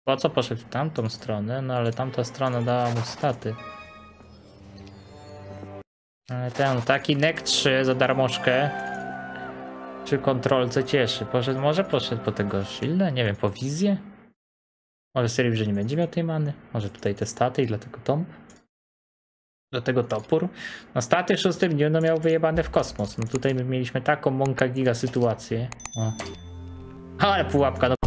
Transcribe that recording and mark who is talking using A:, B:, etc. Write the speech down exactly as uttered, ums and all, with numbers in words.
A: Po co poszedł w tamtą stronę? No ale tamta strona dała mu staty. Ale ten taki nek trzy za darmożkę. Przy kontrolce cieszy. Poszedł, może poszedł po tego shielda? Nie wiem, po wizję? Może serii, że nie będzie miał tej many? Może tutaj te staty i dlatego tomb? Dlatego topór? No staty w szóstym dniu no miał wyjebane w kosmos. No tutaj my mieliśmy taką mąka giga sytuację. O. Ale pułapka, no